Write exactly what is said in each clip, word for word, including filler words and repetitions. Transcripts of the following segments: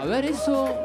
A ver eso.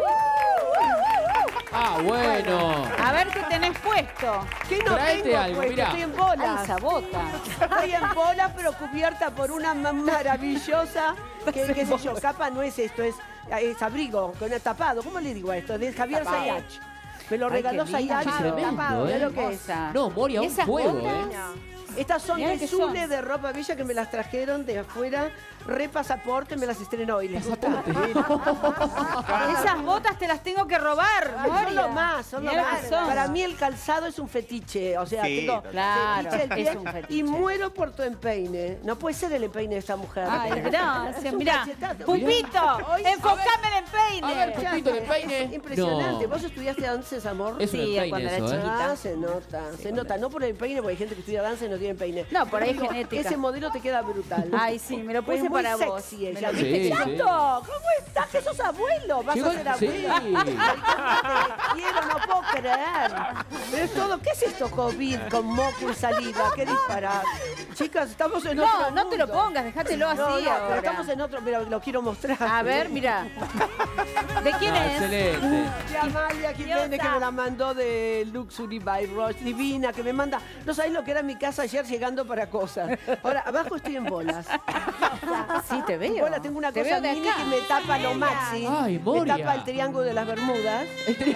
Ah, bueno. A ver qué tenés puesto. ¿Qué no Traete tengo algo, puesto? mirá. Estoy en bolas. Ay, esa bota. Estoy en bolas, pero cubierta por una ma- maravillosa, que qué sé yo, capa no es esto, es, es abrigo, con el tapado. ¿Cómo le digo a esto? De Javier Tapado. Sayach. Me lo Ay, regaló qué lindo. Sayach. Qué tremendo, Tapado, ¿eh? mirá lo que es. Hermosa. No, Moria, ¿Y un esas fuego, botas? ¿eh? Estas son Mirá de qué Zule son. de Ropa Villa que me las trajeron de afuera. Re pasaporte, me las estrenó y les gusta. Esas botas te las tengo que robar, Ay, son Moria. lo más, son lo Mirá más. que son. Para mí el calzado es un fetiche, o sea, Sí, tengo total. Claro, fetiche del pie es un fetiche. y muero por tu empeine. No puede ser el empeine de esta mujer. Ay, gracias. Es un Mirá, cachetazo. Pupito, Hoy- enfocame el A empeine. ver, Pupito, el empeine. Es impresionante. No. ¿Vos estudiaste danzas, amor? Es un Sí, empeine cuando era eso, ¿eh? chiquita. Ah, se nota, se nota. No por el peine, porque hay gente que estudia danza y no tiene peine. No, por ahí Digo, genética. Ese modelo te queda brutal. Ay, sí, me lo Pues puse es muy para vos. sexy Me ella. lo- Sí, ¿Viste, sí. Chato? ¿Cómo estás? Que sos abuelo. Vas Llegó- a ser abuelo. sí. Te quiero, no puedo creer. Pero es todo. ¿Qué es esto COVID con moco y saliva? ¿Qué disparar? Chicas, estamos en otro No, no te lo mundo. pongas, dejátelo así No, no, pero ahora. estamos en otro, pero lo quiero mostrar. A ver, mira. ¿De quién Ah, es? excelente. De Amalia Jiménez, que me la mandó de Luxury by Roche, divina, que me manda. No sabés lo que era mi casa ayer llegando para cosas. Ahora, abajo estoy en bolas. Sí, te veo. Hola, tengo una Te cosa veo de mini acá. que me tapa lo maxi. Ay, me Moria. tapa el triángulo de las Bermudas. El tri-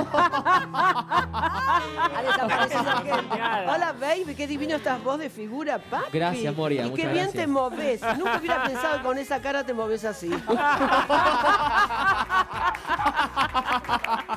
Ha desaparecido gente. Hola, baby, qué divino estás vos de figura, papi. Gracias, Moria, Y qué muchas bien gracias. te moves. Nunca hubiera pensado que con esa cara te moves así.